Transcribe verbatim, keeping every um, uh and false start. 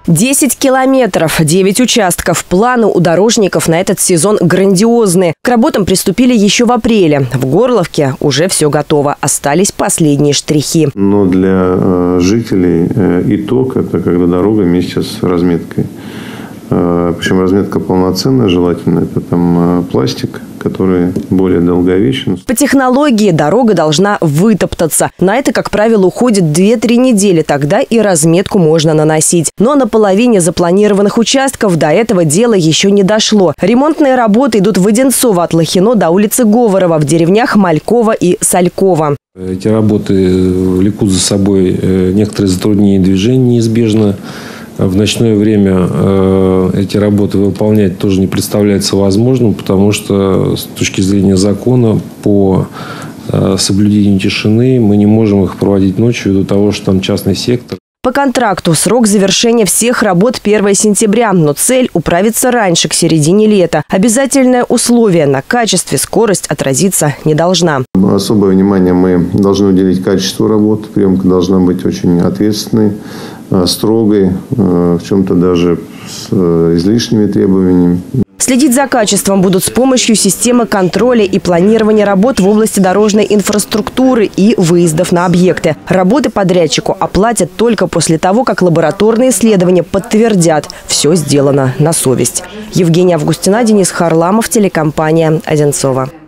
десять километров, девять участков. Планы у дорожников на этот сезон грандиозные. К работам приступили еще в апреле. В Горловке уже все готово. Остались последние штрихи. Но для э, жителей э, итог – это когда дорога вместе с разметкой. Э, причем разметка полноценная, желательно. Это там э, пластик, который более долговечен. По технологии дорога должна вытоптаться. На это, как правило, уходит две-три недели. Тогда и разметку можно наносить. Но на половине запланированных участков до этого дела еще не дошло. Ремонтные работы идут в Одинцово от Лохино до улицы Говорова, в деревнях Малькова и Салькова. Эти работы влекут за собой некоторые затруднения движения неизбежно. В ночное время э, эти работы выполнять тоже не представляется возможным, потому что с точки зрения закона по э, соблюдению тишины мы не можем их проводить ночью ввиду того, что там частный сектор. По контракту срок завершения всех работ первое сентября, но цель – управиться раньше, к середине лета. Обязательное условие – на качестве скорость отразиться не должна. Особое внимание мы должны уделить качеству работ. Приемка должна быть очень ответственной, строгой, в чем-то даже с излишними требованиями. Следить за качеством будут с помощью системы контроля и планирования работ в области дорожной инфраструктуры и выездов на объекты. Работы подрядчику оплатят только после того, как лабораторные исследования подтвердят – все сделано на совесть. Евгения Августина, Денис Харламов, телекомпания «Одинцово».